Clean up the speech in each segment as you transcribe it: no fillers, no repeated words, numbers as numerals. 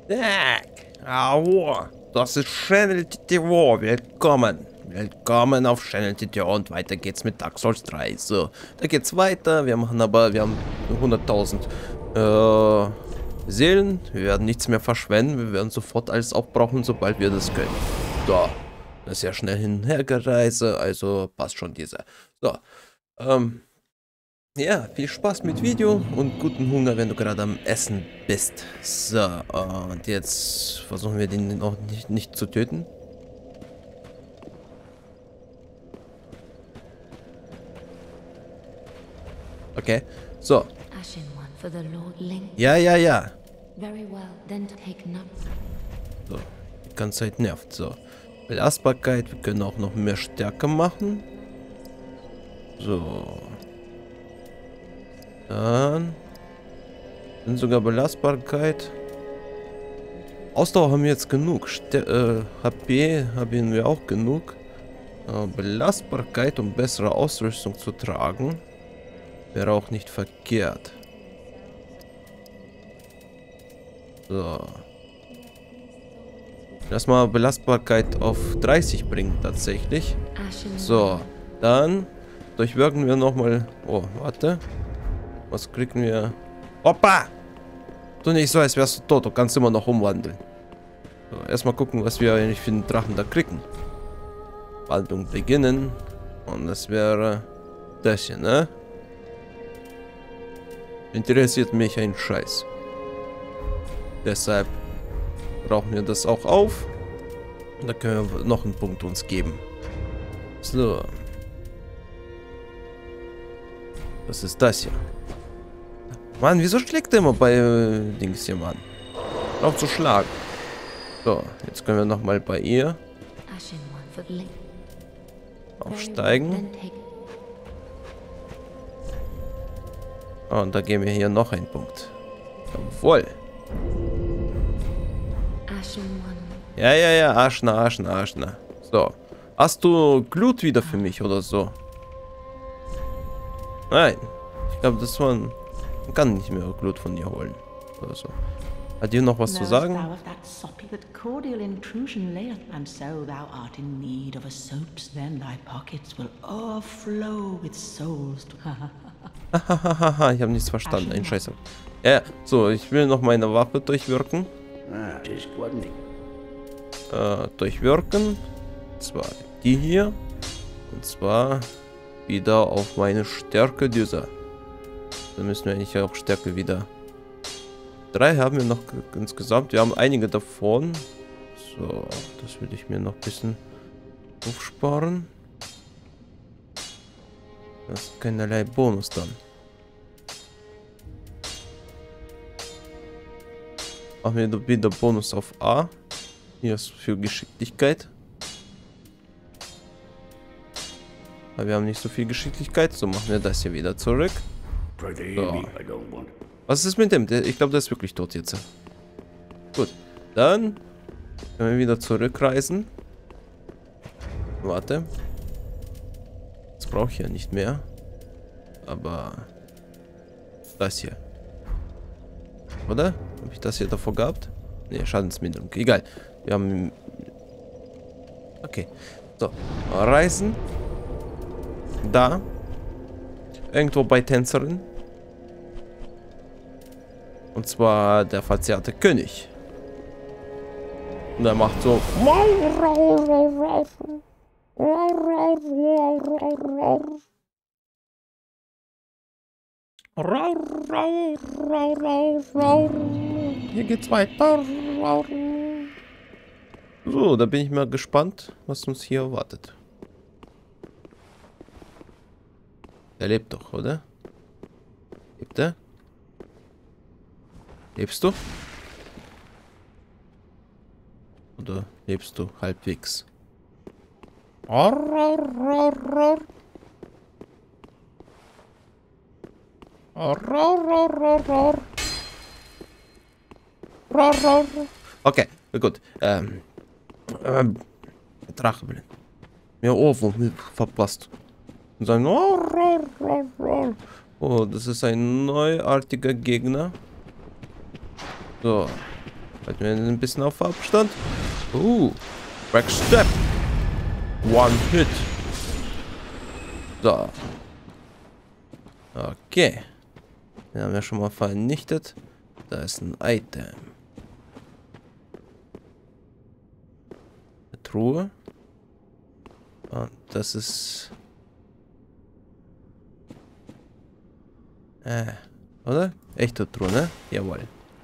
Tak, hallo, das ist Channel TTO, willkommen. Willkommen auf Channel TTO und weiter geht's mit Dark Souls 3. So, da geht's weiter, wir haben 100.000 Seelen, wir werden nichts mehr verschwenden, wir werden sofort alles aufbrauchen, sobald wir das können. So, das ist ja schnell hin und her gereise, also passt schon dieser. So, ja, viel Spaß mit Video und guten Hunger, wenn du gerade am Essen bist. So, und jetzt versuchen wir den noch nicht zu töten. Okay, so. Ja. So, die ganze Zeit nervt. So, Belastbarkeit, wir können auch noch mehr Stärke machen. So. Dann sind sogar Belastbarkeit. Ausdauer haben wir jetzt genug. HP haben wir auch genug. Belastbarkeit, um bessere Ausrüstung zu tragen, wäre auch nicht verkehrt. So. Lass mal Belastbarkeit auf 30 bringen tatsächlich. So, dann durchwirken wir nochmal. Oh, warte. Was kriegen wir? Opa! Du nicht so, als wärst du tot. Du kannst immer noch umwandeln. So, erstmal gucken, was wir eigentlich für den Drachen da kriegen. Wandlung beginnen. Und das wäre das hier, ne? Interessiert mich ein Scheiß. Deshalb brauchen wir das auch auf. Und da können wir noch einen Punkt uns geben. So. Was ist das hier? Mann, wieso schlägt der immer bei Dings hier, Mann? Auf zu schlagen. So, jetzt können wir nochmal bei ihr aufsteigen. Und da geben wir hier noch einen Punkt. Jawohl. Ja, Aschner. So. Hast du Glut wieder für mich oder so? Nein. Ich glaube, das war ein... Man kann nicht mehr Glut von ihr holen. Oder so. Hat dir noch was zu sagen? Hahaha, ich habe nichts verstanden. Ein Scheiße. Ja, so, ich will noch meine Waffe durchwirken. Durchwirken. Und zwar die hier. Und zwar wieder auf meine Stärke dieser. Dann müssen wir eigentlich auch Stärke wieder. 3 haben wir noch insgesamt. Wir haben einige davon. So, das will ich mir noch ein bisschen aufsparen. Das ist keinerlei Bonus dann. Machen wir wieder Bonus auf A. Hier ist für Geschicklichkeit. Aber wir haben nicht so viel Geschicklichkeit. So machen wir das hier wieder zurück. So. Was ist mit dem? Ich glaube, der ist wirklich tot jetzt. Gut. Dann können wir wieder zurückreisen. Warte. Das brauche ich ja nicht mehr. Aber das hier. Oder? Habe ich das hier davor gehabt? Ne, Schadensminderung. Egal. Wir haben... Okay. So. Reisen. Da. Irgendwo bei Tänzerin. Und zwar der verzerrte König. Und er macht so... Hier geht's weiter. So, da bin ich mal gespannt, was uns hier erwartet. Er lebt doch, oder? Lebt er? Lebst du? Oder lebst du halbwegs? Okay, gut. Drache will. Mir Ohrwurm verpasst. Und sagen, oh, das ist ein neuartiger Gegner. So. Halten wir ein bisschen auf Abstand. Backstep. One Hit. So. Okay. Den haben wir schon mal vernichtet. Da ist ein Item. Eine Truhe. Und das ist... oder? Echte Truhe, ne? Jawohl.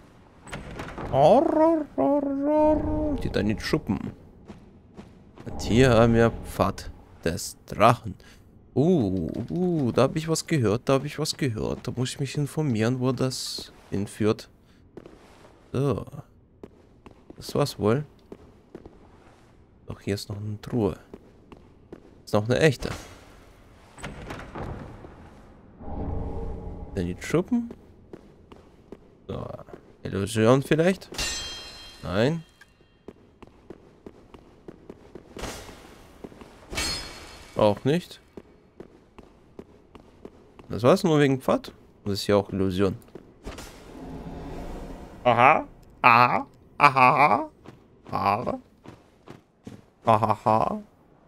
Die da nicht schuppen. Und hier haben wir Pfad des Drachen. Da habe ich was gehört, da muss ich mich informieren, wo das hinführt. So. Das war's wohl. Doch hier ist noch eine Truhe. Ist noch eine echte. Denn die Schuppen? So. Illusion vielleicht? Nein. Auch nicht. Das war's nur wegen Pfad? Das ist ja auch Illusion. Aha. Aha. Aha. Aha. Aha.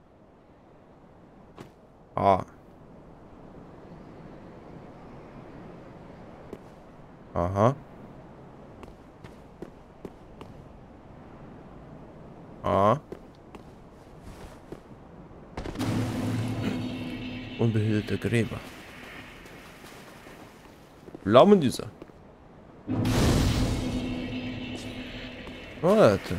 Ah. Aha. Ah. Unbehütete Gräber. Laumen dieser. Warte.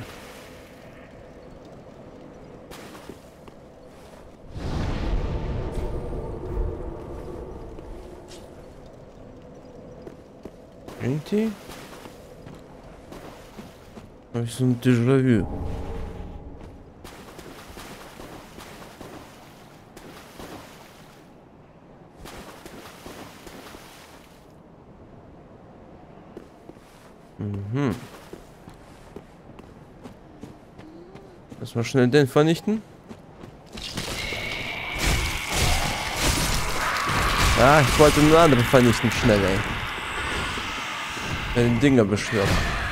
Irgendwie habe ich so ein Déjà-vu. Lass mal schnell den vernichten. Ah, ich wollte einen anderen vernichten, schnell, ey. Den Dinger beschwört.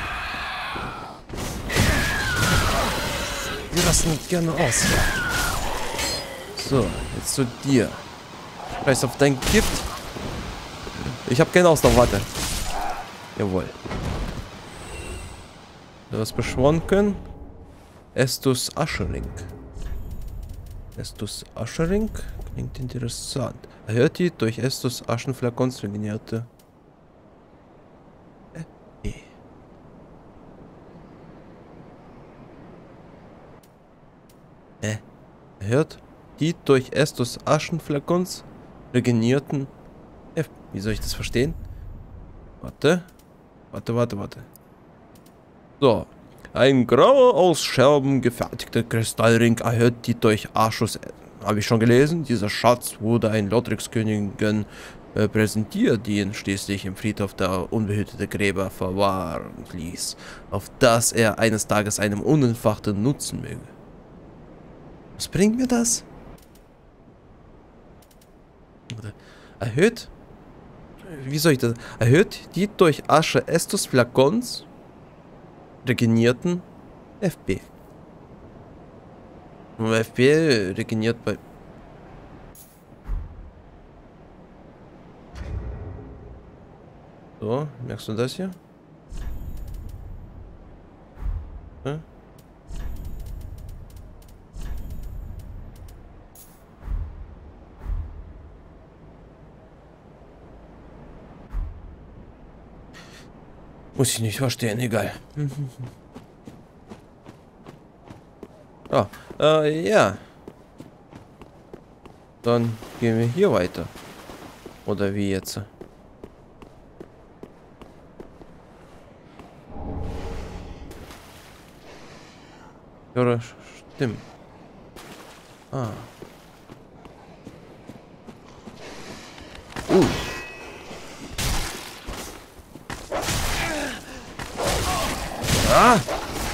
Die lassen nicht gerne aus. So, jetzt zu dir. Scheiß auf dein Gift. Ich habe keinen Ausdauer, warte. Jawohl. Du hast beschworen können. Estus Aschering. Estus Aschering klingt interessant. Erhöht die durch Estus Aschenflakons regenerierte. Erhöht die durch Estus Aschenflakons regenerierten. Wie soll ich das verstehen? Warte. Warte. So. Ein grauer aus Scherben gefertigter Kristallring erhöht die durch Arschus. Habe ich schon gelesen. Dieser Schatz wurde ein Lotrix-Königin präsentiert, die ihn schließlich im Friedhof der unbehüteten Gräber verwahren ließ, auf das er eines Tages einem Unentfachten nutzen möge. Was bringt mir das? Erhöht? Wie soll ich das? Erhöht die durch Asche Estus Flakons regenerierten FP. Nur FP regeneriert bei... So, merkst du das hier? Ja? Muss ich nicht verstehen, egal. Oh, ja. Dann gehen wir hier weiter. Oder wie jetzt? Oder stimmt. Ah. Ah!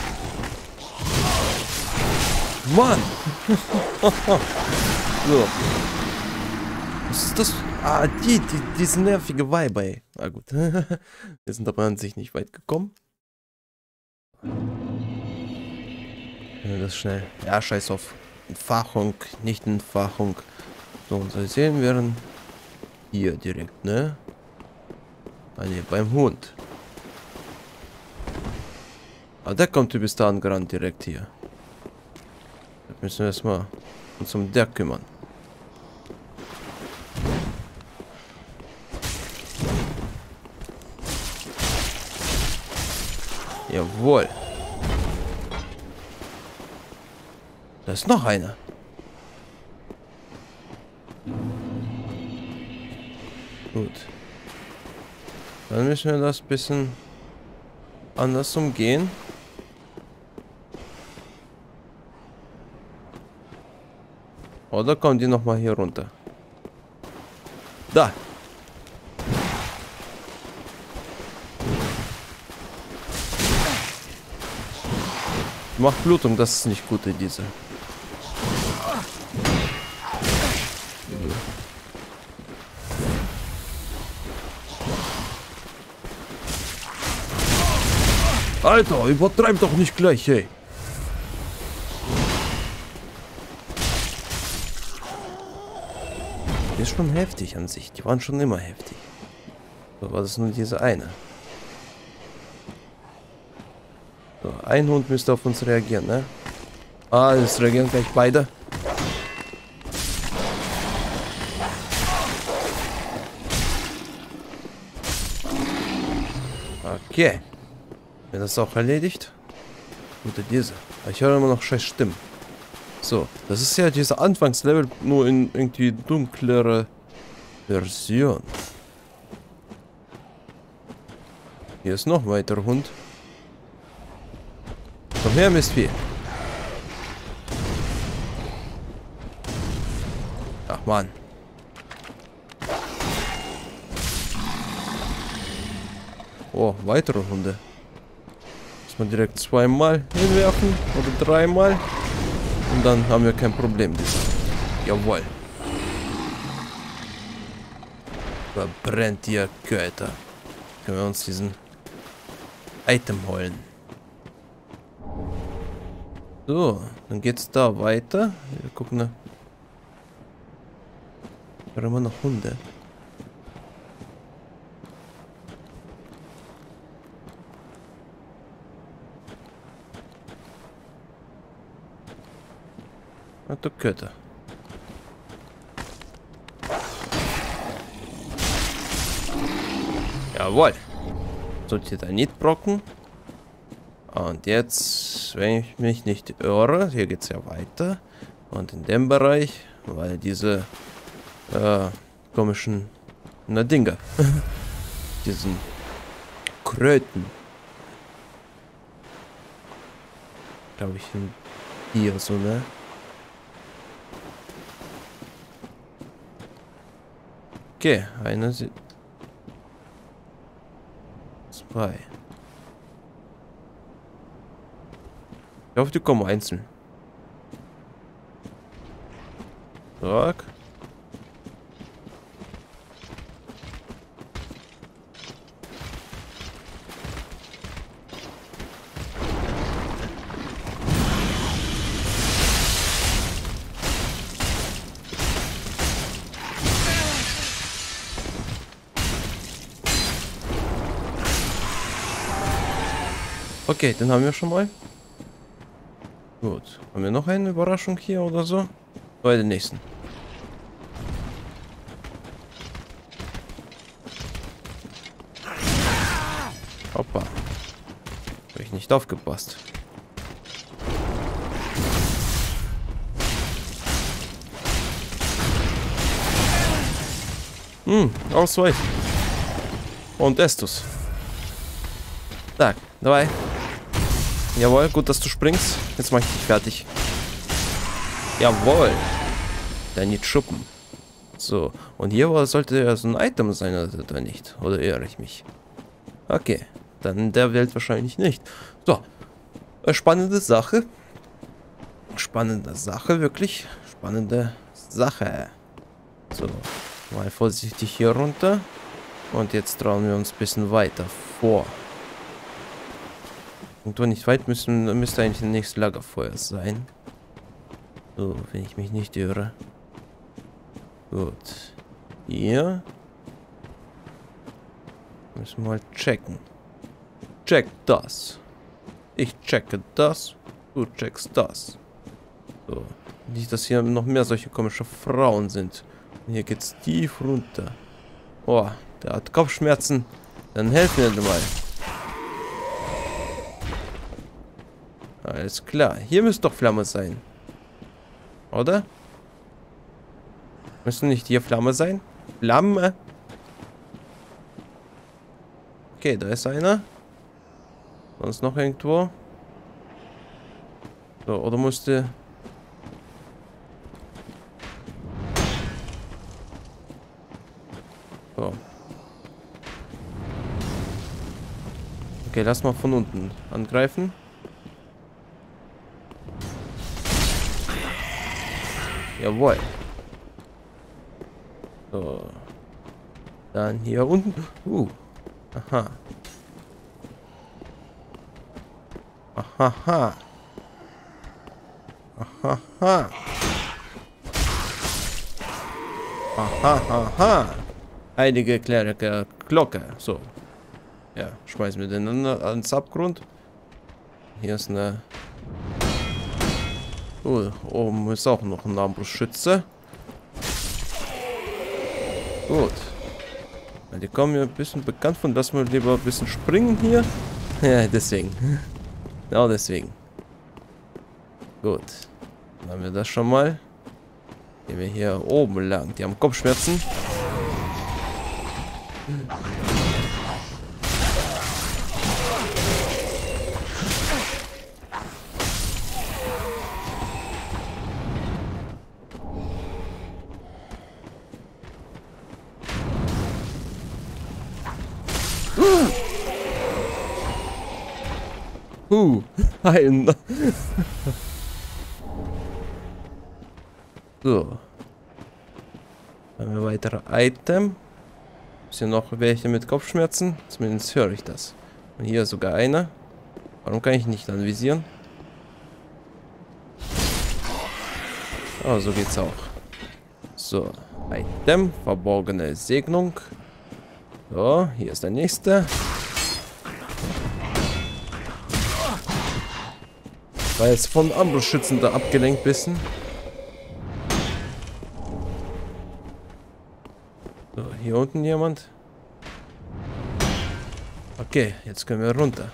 Mann! So. Was ist das? Ah, diese nervige Weiber, ey. Na gut. Wir sind aber an sich nicht weit gekommen. Ja, das schnell. Ja, scheiß auf. Entfachung, nicht Entfachung. So, unsere Seelen wären hier direkt, ne? Ah, ne, beim Hund. Ah, der kommt bis da angerannt direkt hier. Da müssen wir erstmal uns um der kümmern. Jawohl. Da ist noch einer. Gut. Dann müssen wir das ein bisschen anders umgehen. Oder kommen die nochmal hier runter? Da. Macht Blutung, das ist nicht gut, diese. Alter, übertreib doch nicht gleich, hey. Ist schon heftig an sich. Die waren schon immer heftig. So war das nur diese eine. So, ein Hund müsste auf uns reagieren, ne? Ah, es reagieren gleich beide. Okay. Wird das auch erledigt? Gute diese. Ich höre immer noch scheiß Stimmen. So, das ist ja dieser Anfangslevel, nur in irgendwie dunklere Version. Hier ist noch ein weiterer Hund. Komm her, Mistvieh. Ach Mann. Oh, weitere Hunde. Muss man direkt zweimal hinwerfen oder dreimal. Und dann haben wir kein Problem. Jawohl. Verbrennt ihr Götter. Können wir uns diesen Item holen. So, dann geht's da weiter. Wir gucken da. Da haben wir noch Hunde. Du Götter. Jawohl. Sollte da nicht brocken. Und jetzt, wenn ich mich nicht irre, hier geht es ja weiter. Und in dem Bereich, weil diese komischen Dinger, diesen Kröten, glaube ich, hier so, ne? Okay, eine, zwei. Ich hoffe, die kommen einzeln. Zack. Okay, den haben wir schon mal. Gut. Haben wir noch eine Überraschung hier oder so? Bei den nächsten. Hoppa. Habe ich nicht aufgepasst. Ausweichen. Und Estus. Zack, dabei. Jawohl, gut, dass du springst. Jetzt mache ich dich fertig. Jawohl. Dann nicht schuppen. So, und hier sollte ja so ein Item sein, oder nicht? Oder irre ich mich? Okay, dann in der Welt wahrscheinlich nicht. So, spannende Sache. Spannende Sache, wirklich. Spannende Sache. So, mal vorsichtig hier runter. Und jetzt trauen wir uns ein bisschen weiter vor. Irgendwo nicht weit müsste eigentlich das nächste Lagerfeuer sein. So, wenn ich mich nicht irre. Gut. Hier. Müssen wir mal checken. Check das. Ich checke das. Du checkst das. So. Nicht, dass hier noch mehr solche komische Frauen sind. Und hier geht's tief runter. Oh, der hat Kopfschmerzen. Dann helfen wir mal. Alles klar. Hier müsste doch Flamme sein. Oder? Müsste nicht hier Flamme sein? Flamme? Okay, da ist einer. Sonst noch irgendwo? So, oder musste... So. Okay, lass mal von unten angreifen. Jawohl. So. Dann hier unten. Aha. Aha. Aha. Aha. Heilige Kleriker Glocke. So. Ja, schmeißen wir den ans Abgrund. Hier ist eine... Oh, oben ist auch noch ein Armbrustschütze. Gut. Ja, die kommen mir ein bisschen bekannt von. Lass mal lieber ein bisschen springen hier. Ja, deswegen. Genau deswegen. Gut. Dann haben wir das schon mal. Gehen wir hier oben lang. Die haben Kopfschmerzen. Heilen. So. Haben wir weitere Item. Ist hier noch welche mit Kopfschmerzen? Zumindest höre ich das. Und hier ist sogar einer. Warum kann ich nicht anvisieren? Oh, so geht's auch. So. Item. Verborgene Segnung. So, hier ist der nächste. War jetzt von Armbrustschützen da abgelenkt bisschen. So, hier unten jemand. Okay, jetzt können wir runter.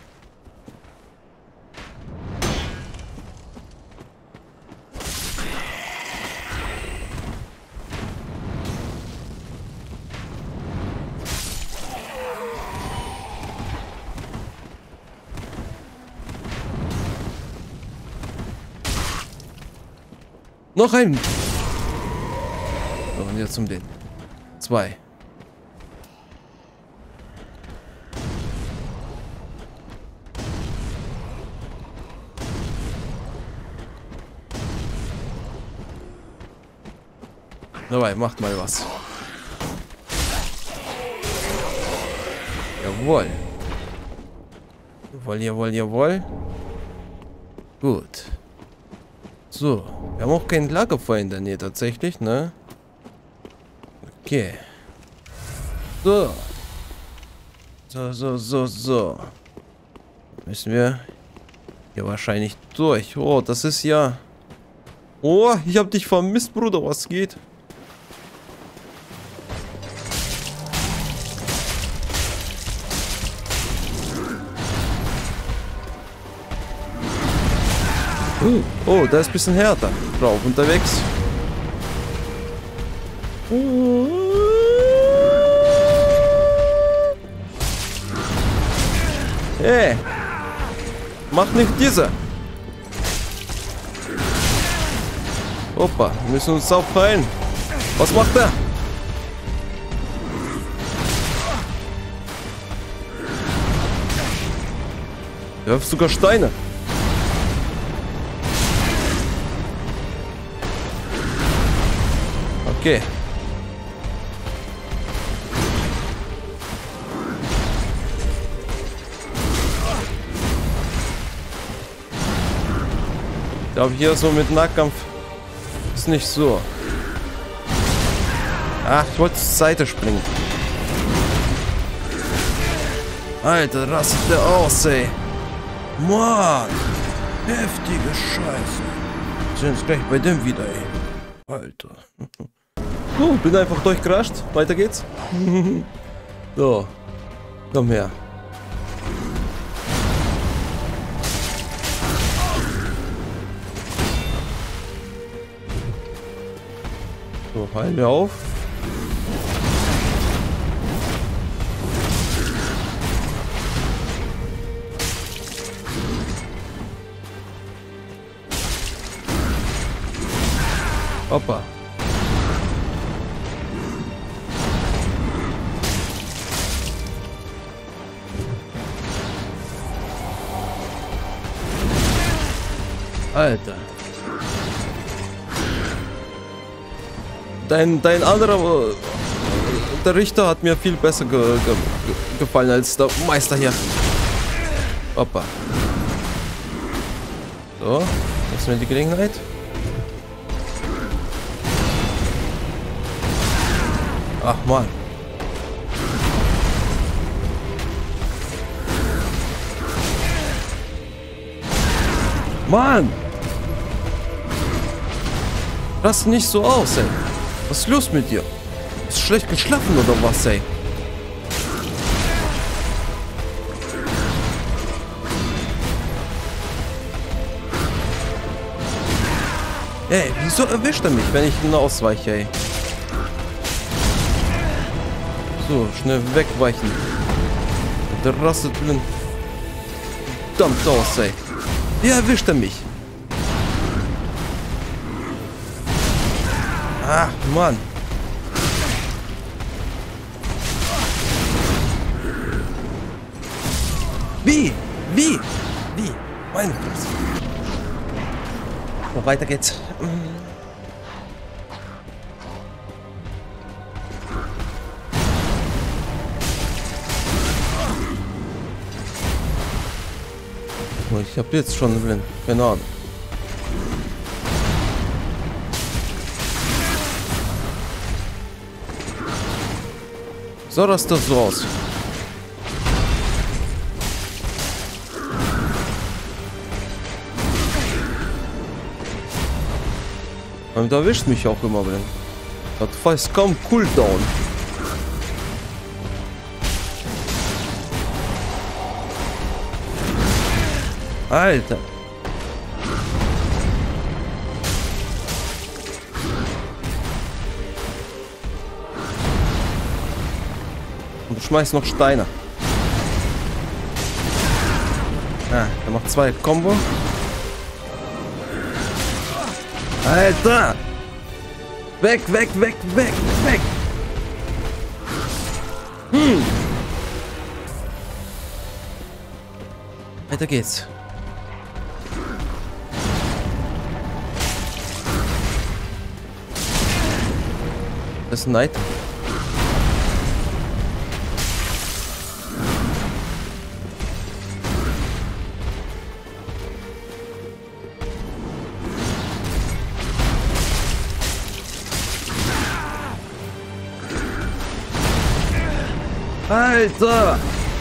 Noch einen. So, und jetzt um den. 2. Dabei, macht mal was. Jawohl. Jawohl, jawohl, jawohl. Gut. So. Wir haben auch kein Lagerfeuer in der Nähe tatsächlich, ne? Okay. So. So. Müssen wir hier wahrscheinlich durch. Oh, das ist ja... Oh, ich hab dich vermisst, Bruder. Was geht? Oh, da ist ein bisschen härter drauf unterwegs. Hey, mach nicht diese. Opa, wir müssen uns aufheilen. Was macht er? Er wirft sogar Steine. Okay. glaube, hier so mit Nahkampf ist nicht so. Ach, ich wollte zur Seite springen. Alter, rastet der aus, ey. Mann. Heftige Scheiße. Sind jetzt gleich bei dem wieder, ey. Alter. Bin einfach durchgerascht. Weiter geht's. So. Komm her. So, heilen wir auf. Hoppa. Alter. Dein anderer... der Richter hat mir viel besser gefallen als der Meister hier. Hoppa. So, jetzt haben wir die Gelegenheit. Ach man. Mann! Lass nicht so aus, ey. Was ist los mit dir? Ist du schlecht geschlafen oder was, ey? Ey, wieso erwischt er mich, wenn ich ihn ausweiche, ey? So, schnell wegweichen. Der rastet blind. Verdammt aus, ey. Wie erwischt er mich? Ach, Mann. Wie? Meine Fresse. So, weiter geht's. Ich hab jetzt schon blind. Keine Ahnung. So rastet das so aus. Und da erwischt mich auch immer blind. Das weiß kaum Cooldown. Alter. Und du schmeißt noch Steine. Ah, er macht 2 Combo. Alter! Weg! Weiter geht's. Das ist ein Neid. Alter!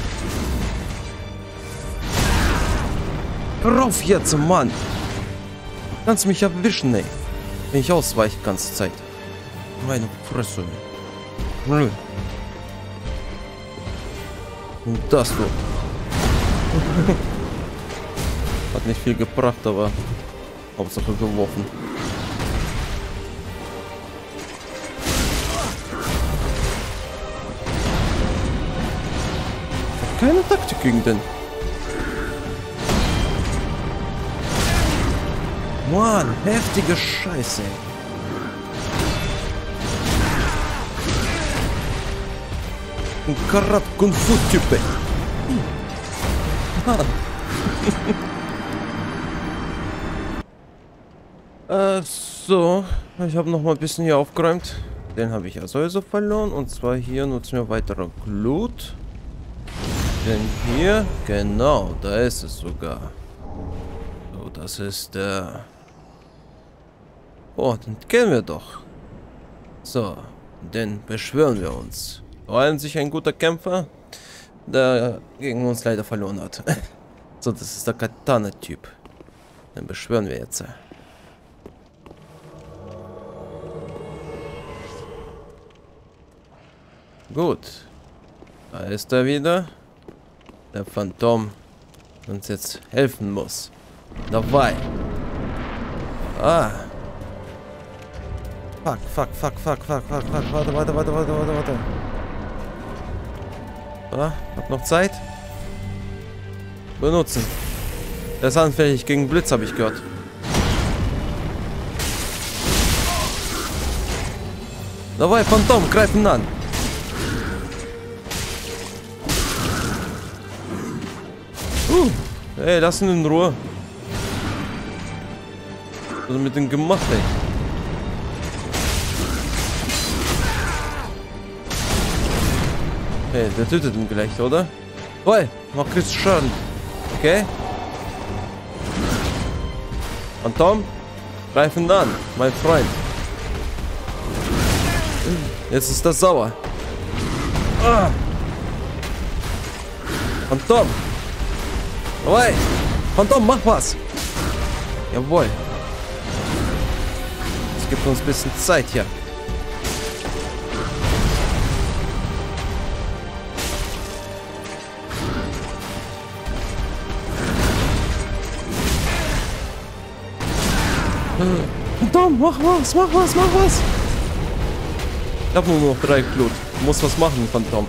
Hör auf jetzt, Mann! Kannst mich erwischen, ey. Wenn ich ausweiche die ganze Zeit. Meine Fresse. Und das du. Hat nicht viel gebracht, aber Hauptsache geworfen. Keine Taktik gegen den. Mann, heftige Scheiße. Ein Karat-Kung-Fu-Typ. So, ich habe noch mal ein bisschen hier aufgeräumt. Den habe ich ja sowieso verloren. Und zwar hier nutzen wir weitere Glut. Denn hier, genau, da ist es sogar. So, das ist der Oh, den kennen wir doch. So, den beschwören wir uns. Vor allem sich ein guter Kämpfer, der gegen uns leider verloren hat. So, das ist der Katana-Typ. Den beschwören wir jetzt. Gut. Da ist er wieder. Der Phantom uns jetzt helfen muss. Dabei. Ah. Fuck. Warte. Ah, hab noch Zeit. Benutzen. Der ist anfällig gegen Blitz, habe ich gehört. Dabei, Phantom, greif ihn an. Ey, lass ihn in Ruhe. Was hat mit dem gemacht, ey? Hey, der tötet ihn gleich, oder? Boy, mach jetzt Schaden. Okay? Phantom, greif ihn an, mein Freund. Jetzt ist das sauer. Ah. Phantom. Oi, Phantom, mach was. Jawohl. Es gibt uns ein bisschen Zeit hier. Phantom, mach was. Ich hab nur noch 3 Blut. Du musst was machen, Phantom.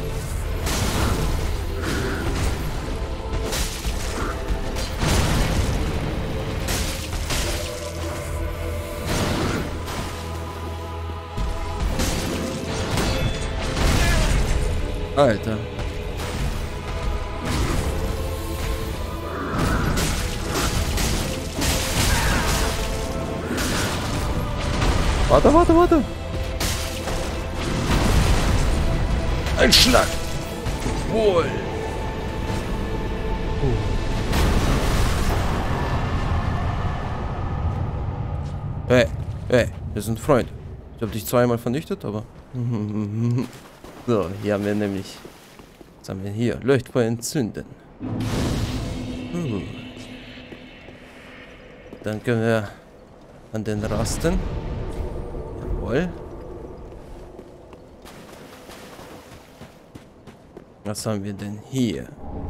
Alter. Warte. Ein Schlag. Wohl. Hey, wir sind Freunde. Ich habe dich zweimal vernichtet, aber... So, hier haben wir nämlich... Was haben wir hier? Leuchtfeuer entzünden. Dann können wir an den rasten. Jawohl. Was haben wir denn hier?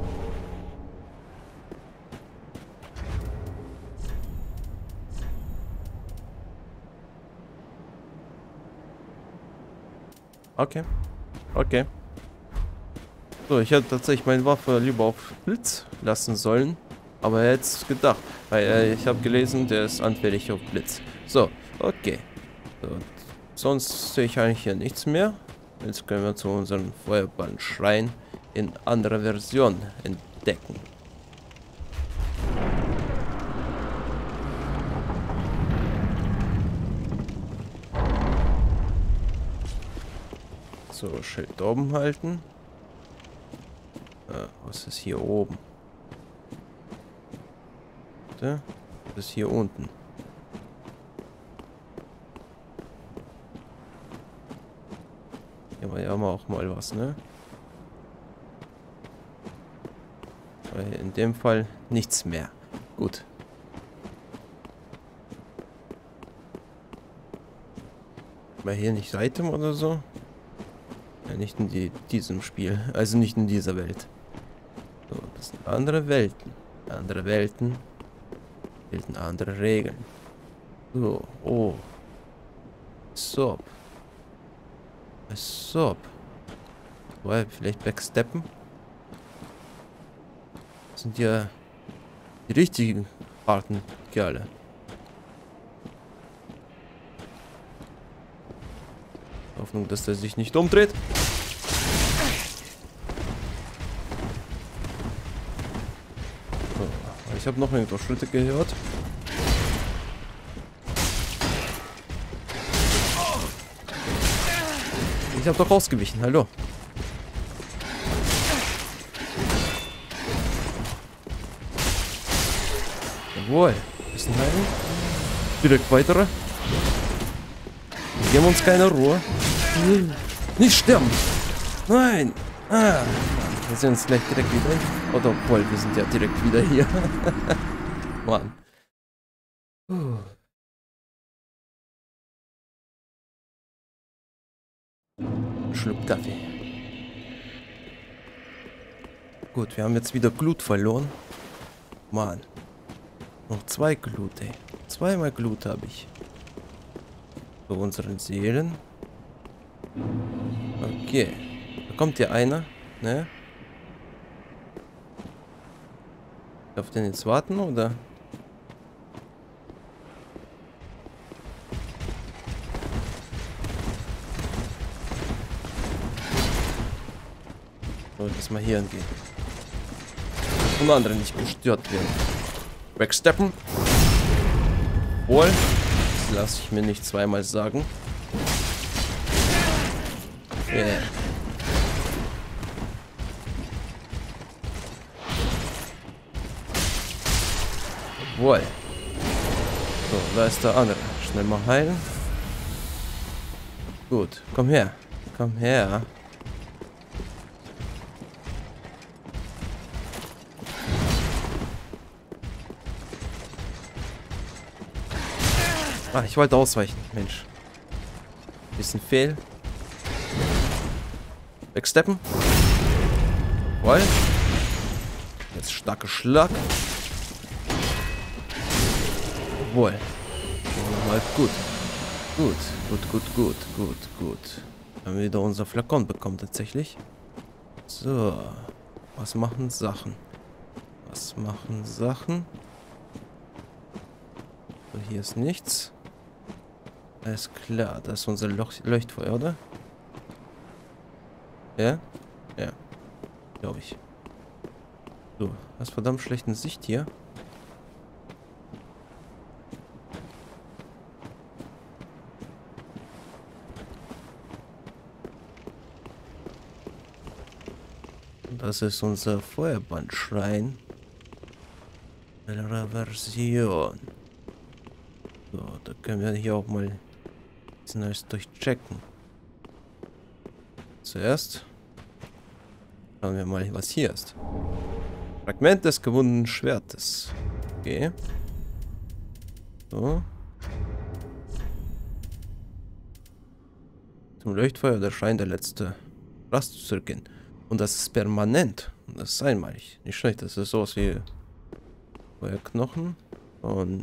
Okay. So, ich hätte tatsächlich meine Waffe lieber auf Blitz lassen sollen. Aber jetzt gedacht. Weil ich habe gelesen, der ist anfällig auf Blitz. So, okay. So, sonst sehe ich eigentlich hier nichts mehr. Jetzt können wir zu unserem Feuerballschrein in anderer Version entdecken. So, Schild oben halten. Was ist hier oben? Das ist hier unten. Hier war ja auch mal was, ne? Weil in dem Fall nichts mehr. Gut. War hier nicht Item oder so? Ja, nicht in diesem Spiel. Also nicht in dieser Welt. So, das sind andere Welten. Andere Welten gelten andere Regeln. So, oh. Stop. Wollen wir vielleicht backsteppen? Das sind ja die richtigen harten Kerle. Hoffnung, dass der sich nicht umdreht. So, ich habe noch irgendwo Schritte gehört. Ich habe doch ausgewichen, hallo. Jawohl. Bisschen heilen. Direkt weitere. Geben uns keine Ruhe. Nicht sterben. Nein. Ah. Wir sind jetzt gleich direkt wieder. Oder obwohl, wir sind ja direkt wieder hier. Mann. Schluck Kaffee. Gut, wir haben jetzt wieder Glut verloren. Mann. Noch 2 Glut, ey. 2-mal Glut habe ich. Für unseren Seelen. Okay. Da kommt hier einer, ne? Darf den jetzt warten, oder? So, lass mal hier hingehen. Und andere nicht gestört werden. Wegsteppen. Wohl. Das lasse ich mir nicht zweimal sagen. Yeah. Wohl. So, da ist der andere. Schnell mal heilen. Gut, komm her. Komm her. Ah, ich wollte ausweichen, Mensch. Bisschen fehl. Wegsteppen. Wohl. Jetzt starker Schlag. Wohl. Mal gut. Gut. Haben wir wieder unser Flakon bekommen tatsächlich. So. Was machen Sachen? So, hier ist nichts. Alles klar, das ist unser Leuchtfeuer, oder? Ja? Ja. Glaube ich. So, hast verdammt schlechte Sicht hier. Das ist unser Feuerbandschrein. Andere Version. So, da können wir hier auch mal das alles durchchecken. Zuerst schauen wir mal, was hier ist. Fragment des gewundenen Schwertes. Okay. So. Zum Leuchtfeuer der Schein der letzte Rast zu zurückgehen. Und das ist permanent. Und das ist einmalig. Nicht schlecht, das ist sowas wie Feuerknochen. Und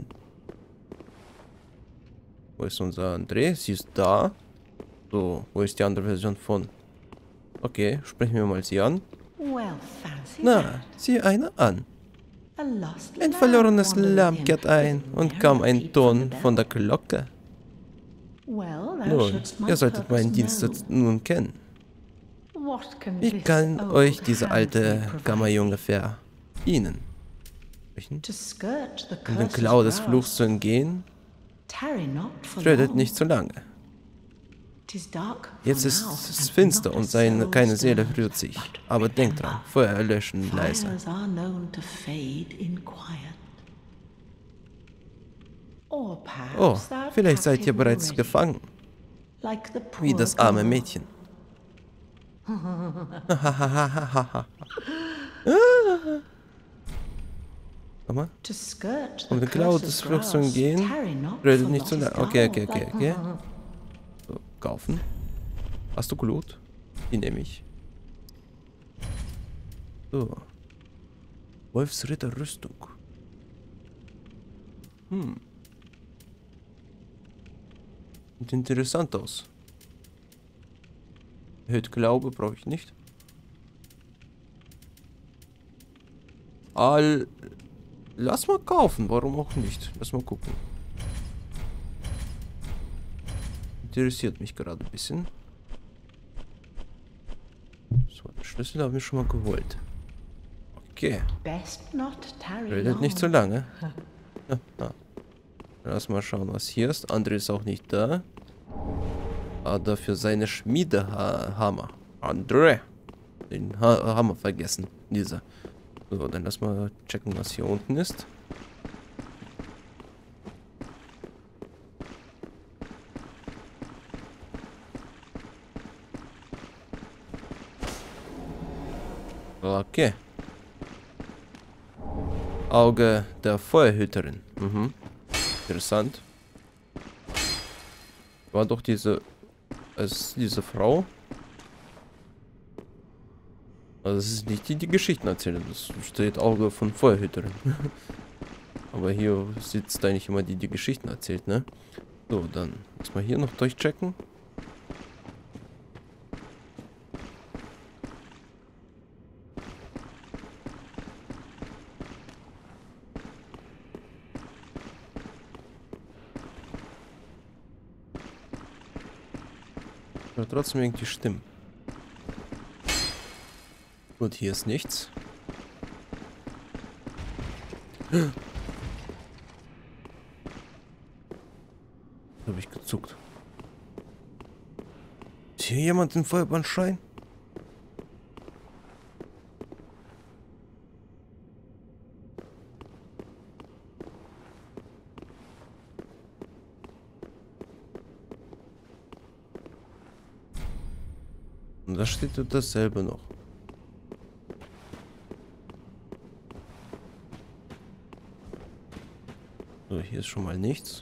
wo ist unser André? Sie ist da. So, wo ist die andere Version von? Okay, sprechen wir mal sie an. Na, sieh eine an. Ein verlorenes Lamm kehrt ein und kaum ein Ton von der Glocke. Nun, ihr solltet meinen Dienst nun kennen. Wie kann euch diese alte Kammerjunge verdienen? Um den Klau des Fluchs zu entgehen, tretet nicht zu lange. Jetzt ist es finster und keine Seele rührt sich. Aber denkt dran, Feuer erlöschen leise. Oh, vielleicht seid ihr bereits gefangen. Wie das arme Mädchen. Komm mal. Um den Klau des Fluchs zu entgehen, redet nicht zu lange. Okay. So, kaufen. Hast du Glut? Die nehme ich. So. Wolfsritterrüstung. Sieht interessant aus. Erhöht Glaube brauche ich nicht. Lass mal kaufen, warum auch nicht? Lass mal gucken. Interessiert mich gerade ein bisschen. So, den Schlüssel haben wir schon mal geholt. Okay. Redet nicht so lange. Lass mal schauen, was hier ist. André ist auch nicht da. Aber dafür seine Schmiedehammer. André. Den Hammer vergessen. Dieser. So, dann lass mal checken, was hier unten ist. Okay. Auge der Feuerhüterin. Mhm. Interessant. War doch diese Frau. Also das ist nicht die Geschichten erzählen. Das steht Auge von Feuerhüterin. Aber hier sitzt eigentlich immer die Geschichten erzählt, ne? So, dann muss man hier noch durchchecken. Aber trotzdem irgendwie stimmen. Gut, hier ist nichts. Habe ich gezuckt. Ist hier jemand im Feuerbahnschein? Und da steht dasselbe noch. So, hier ist schon mal nichts.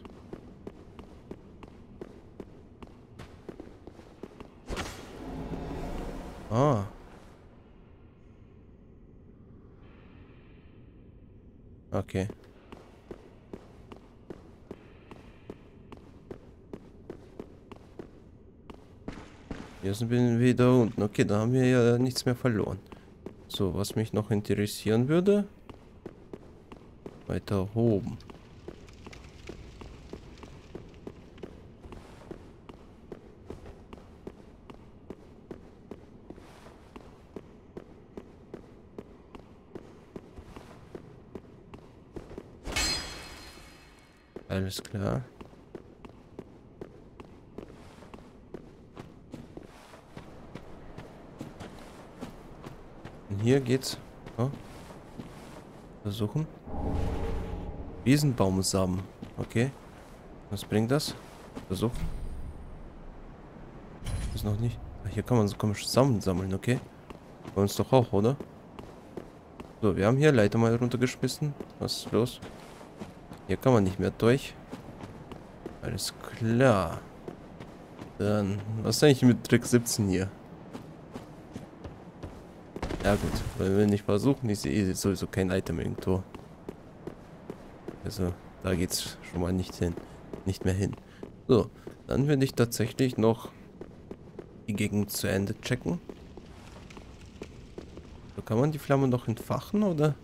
Ah. Okay. Hier sind wir wieder unten. Okay, da haben wir ja nichts mehr verloren. So, was mich noch interessieren würde. Weiter oben. Alles klar. Und hier geht's. Oh. Versuchen. Wiesenbaumsamen. Okay. Was bringt das? Versuchen. Ist noch nicht. Ach, hier kann man so komische Samen sammeln, okay? Bei uns doch auch, oder? So, wir haben hier Leiter mal runtergeschmissen. Was ist los? Hier kann man nicht mehr durch. Alles klar. Dann, was ist eigentlich mit Trick 17 hier? Ja gut, weil wir nicht versuchen, ich sehe sowieso kein Item irgendwo. Also, da geht's schon mal nicht mehr hin. So, dann würde ich tatsächlich noch die Gegend zu Ende checken. So, kann man die Flamme noch entfachen, oder?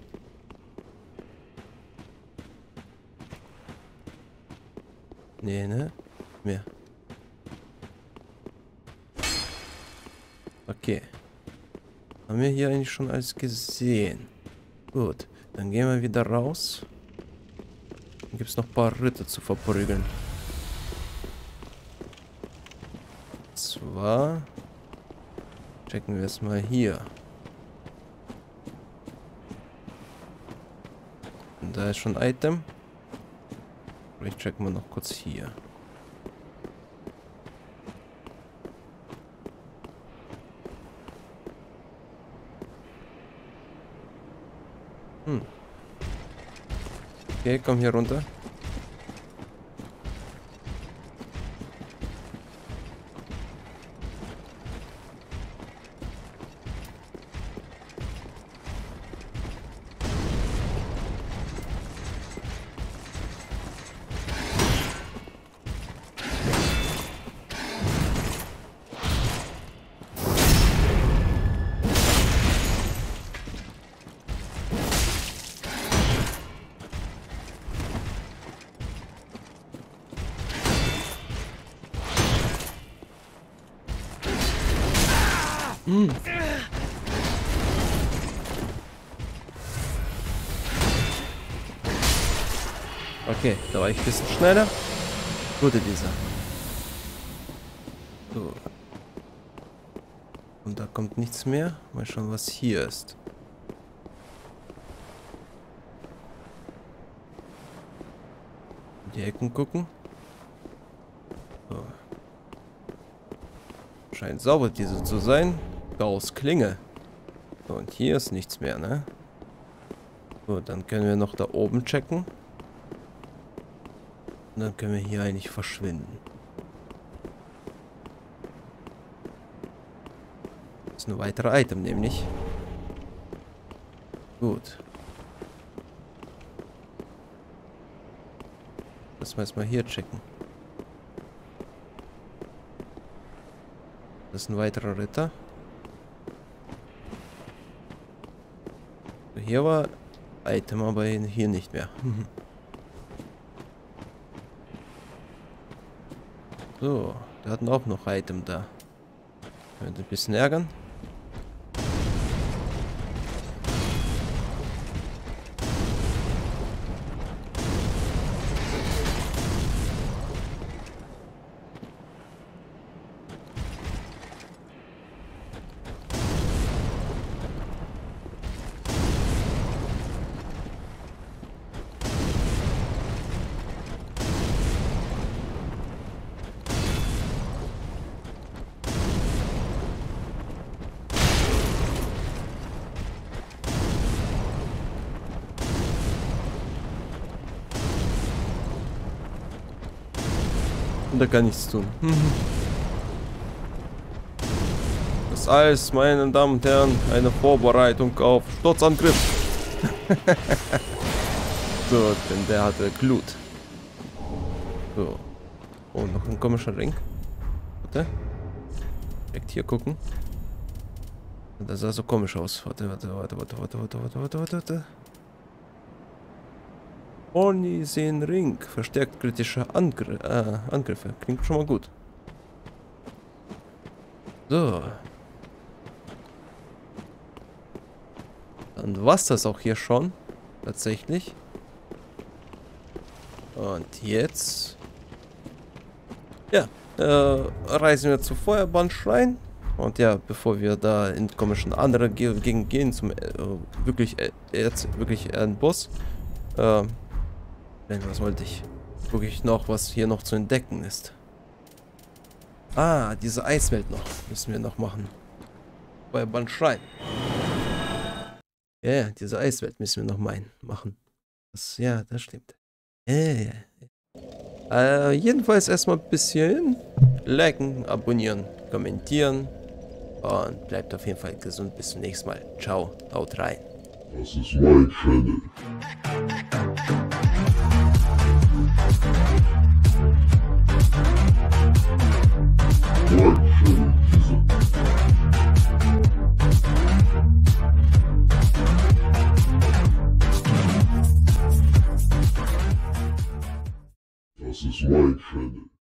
Nee, ne? Mehr. Okay. Haben wir hier eigentlich schon alles gesehen? Gut, dann gehen wir wieder raus. Dann gibt es noch ein paar Ritter zu verprügeln. Zwar checken wir es mal hier. Und da ist schon ein Item. Vielleicht checken wir noch kurz hier. Okay, komm hier runter. Okay, da war ich ein bisschen schneller. Gute dieser. So. Und da kommt nichts mehr. Mal schauen, was hier ist. In die Ecken gucken. So. Scheint sauber diese zu sein. Gauss Klinge. So, und hier ist nichts mehr, ne? Gut, dann können wir noch da oben checken. Und dann können wir hier eigentlich verschwinden. Das ist ein weiteres Item, nämlich. Gut. Lass mal erstmal hier checken. Das ist ein weiterer Ritter. Hier war Item, aber hier nicht mehr. So, wir hatten auch noch Item da. Könnte ein bisschen ärgern. Und da kann nichts tun. Das ist alles, meine Damen und Herren, eine Vorbereitung auf Sturzangriff. So, denn der hatte Glut. So. Oh, noch ein komischer Ring. Warte. Direkt hier gucken. Das sah so komisch aus. Warte. Ornisen Ring. Verstärkt kritische Angriffe. Klingt schon mal gut. So. Dann war's das auch hier schon. Tatsächlich. Und jetzt... Ja. Reisen wir zu Feuerbandschrein. Und ja, bevor wir da in komischen andere Gegend gehen, zum wirklich ein Boss. Was wollte ich? Gucke ich noch, was hier noch zu entdecken ist. Ah, diese Eiswelt noch. Müssen wir noch machen. Feuerbandschrein. Ja, diese Eiswelt müssen wir noch machen. Ja, das stimmt. Jedenfalls erstmal ein bisschen liken, abonnieren, kommentieren. Und bleibt auf jeden Fall gesund. Bis zum nächsten Mal. Ciao, haut rein. Das ist mein Channel. Das ist mein Channel.